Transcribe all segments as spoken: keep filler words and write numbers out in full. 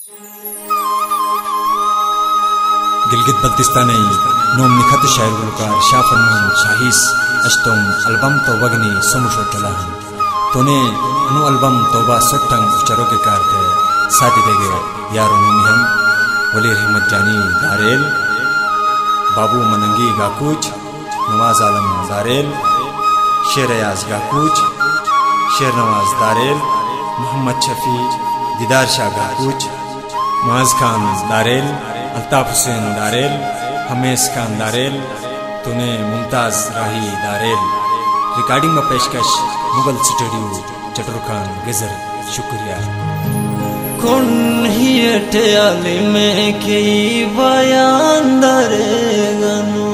गिलगित बल्तिस्तानी नोम निखत शायर गुलकार शाफरमान शाहीस अश्तोम अल्बम तो वगनी समुशो तलाहन तोने अनु अल्बम तोबा सोटंग चरो के कारते साथी देगे यारो नोमी हम वली रहमत जानी दारेल बाबू मनंगी गाकुच नवाज आलम दारेल शेर अयाज गाकुच शेर नवाज दारेल मोहम्मद शफी दीदार शाह गाकुच मुआज खान दारेल अल्ताफ हुसैन दारेल हमेश खान दारेल तूने मुमताज राही दारेल रिकॉर्डिंग में पेशकश मुगल स्टूडियो चटुर खान गजर शुक्रिया कौन ही अटयाली में की बयान दरेगनो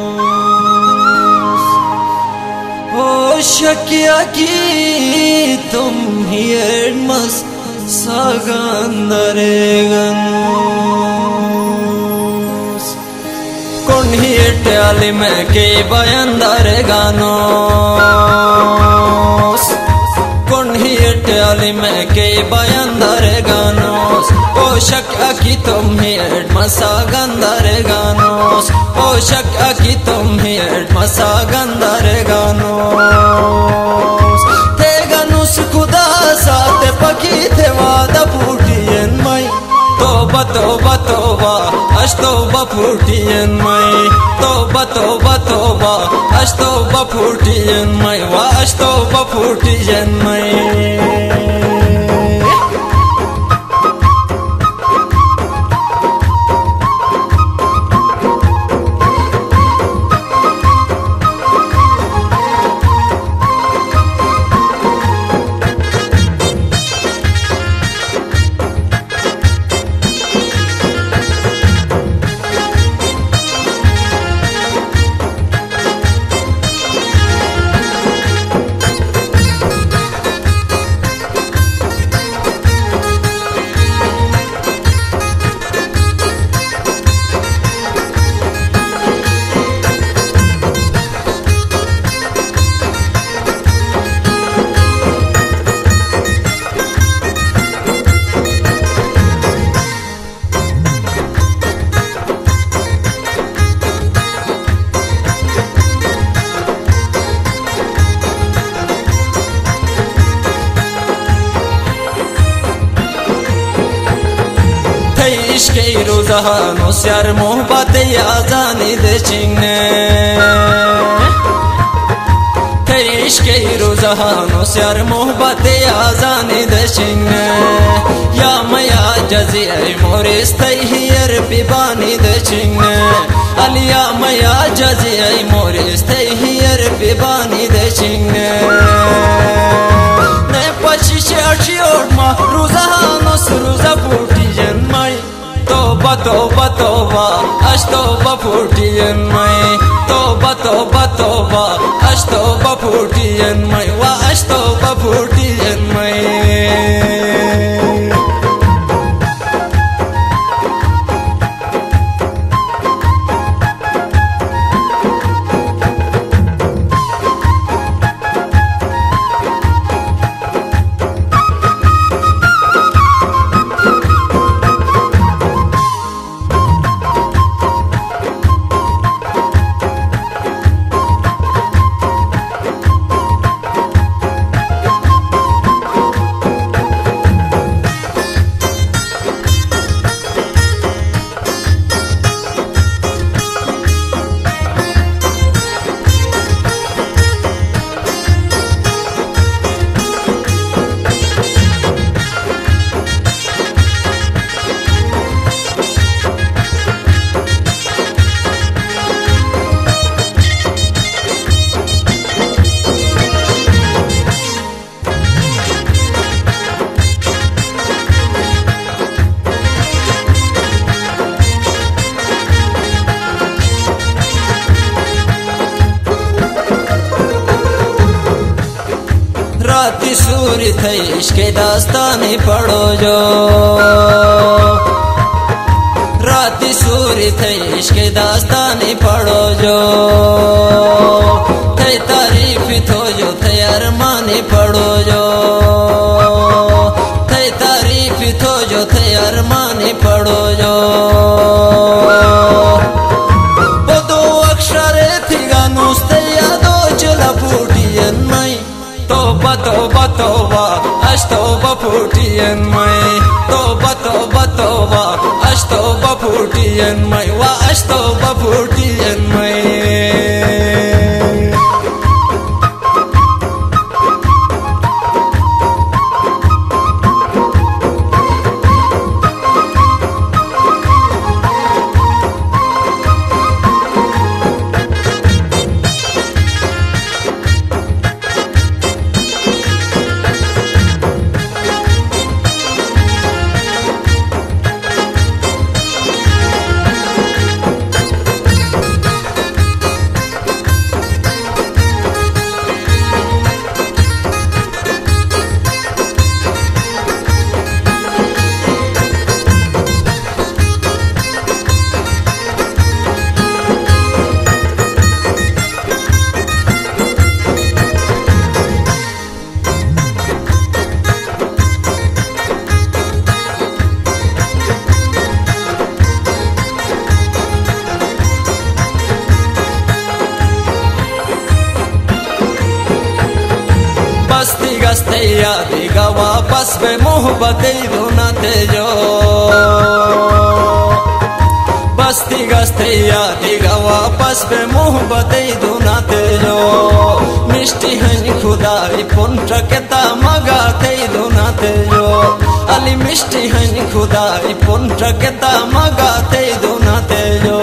ओ शकिया की तुम ही मस सागन दरेगनो कौन ही अटयाली में की बयान दरेगनो कौन ही अटयाली में की बयान दरेगानोस ओ शक की तुम ही मसा गंदरे गानोस ओ शक की तुम ही मसा गंदरे गानोस ते गनुस खुदा साथ पकी थे वादा फूटियन मई तोबा तोबा तोबा अश तोबा फूटियन मई तोबा तोबा तोबा अश तोबा फूटियन मई वा अश तोबा फूटियन मई इश्क़े रुझानो स्यार मोहब्बत आज़ानी दे चिंगने इश्क़े रुझानो स्यार मोहब्बत आज़ानी दे चिंगने या मया जज़ी मोरिस तैहियर पिबानी दे चिंगने अलिया मया जज़ी मोरिस तैहियर पिबानी दे चिंगने ने पछिशे अशियोर मा रुझानो सुरुजा फूटी जन्माई तोबा तोबा तोबा अश तोबा फूटियन मई तोबा तोबा तोबा अश तोबा फूटियन मई वा अश तोबा फूटियन मई राती सूरी थे इश्क़े दास्तानी पढ़ो जो राती सूरी थे इश्क़े दास्तानी पढ़ो जो थे तारीफ थो जो थे अरमानी पढ़ो जो थे तारीफ थो जो थे अरमानी पढ़ो जो बदो अक्षरे थी गानुस्ते यादो चला फूटियन मई तो बतो बतो वा अस्तो बफूटियन मई तो बतो बतो वा अस्तो बफूटियन मई वा अस्तो बफूटियन मई बस्ती गस्ते यादी गा वापस में मोहब्बत रोनाते जो बस्ती गस्ते यादी गा वापस में मोहब्बत रोनाते जो मिष्टी हनी खुदाई पुंट्र के तामगा ते रोनाते जो अली मिष्टी हनी खुदाई पुंट्र के तामगा ते रोनाते जो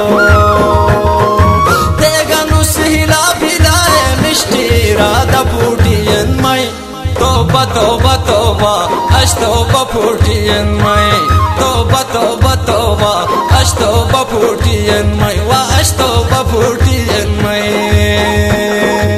तेगा नुसहिला भिलाए मिष्टी राधा फूटियन मई तो बतो बतो वा अस्तो बफूटियन मई तो बतो बतो वा अस्तो बफूटियन मई वा अस्तो बफूटियन मई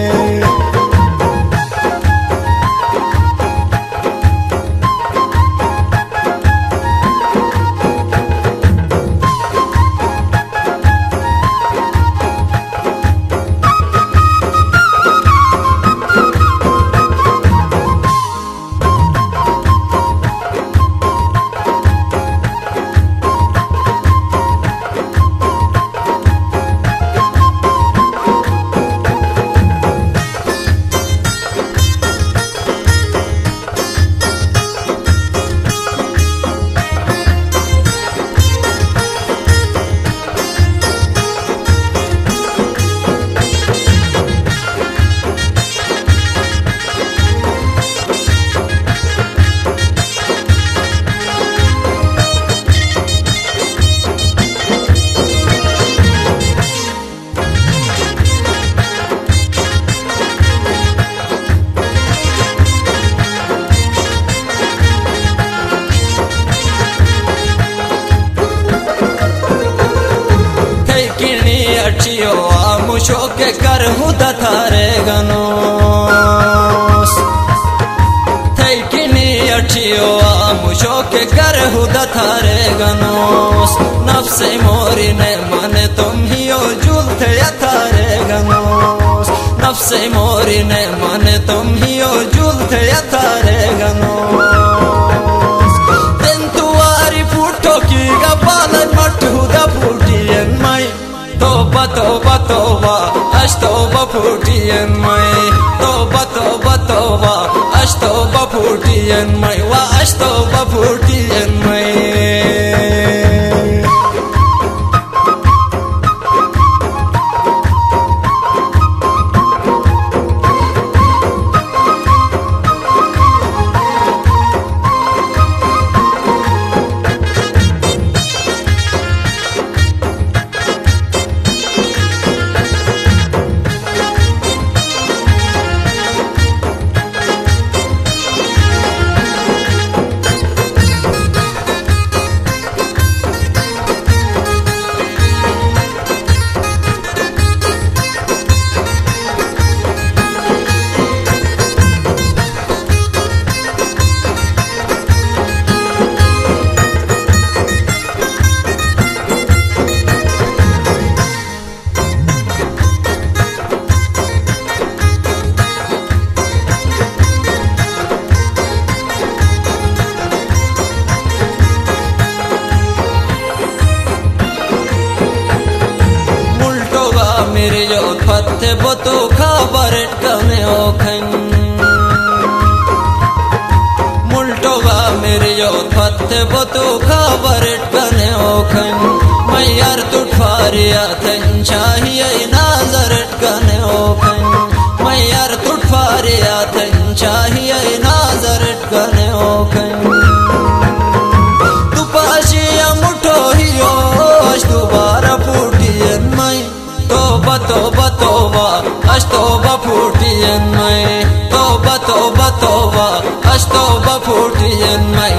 अचियो आमुशो के कर हुदा थारे गनोस थई किनी अचियो आमुशो के कर हुदा थारे गनोस नफ्से मोरी ने मने तुम ही ओ जुल थे थारे गनोस नफ्से मोरी ने मने तुम ही ओ जुल थे थारे गनोस दिन तुआरी फूटो की गपाल मट हुदा फूटियन मई तो बतो बतो वा अस्तो बफूटियन मई तो बतो बतो वा अस्तो बफूटियन मई वा अस्तो बफूटियन मई बतो खाबरेट कने ओखन मुल्टोगा मेरे योत फत्ते बतो खाबरेट कने ओखन मैयार तुट फारिया थन चाहिए नाजरेट कने ओखन मैयार तुट फारिया थन चाहिए नाजरेट कने ओखन तुपाशिया मुठो हियो अश दोबारा फूटियन मैं तोबा तोबा तोबा अश तोबा फूटियन मैं तोबा तोबा तोबा अश तोबा फूटियन मैं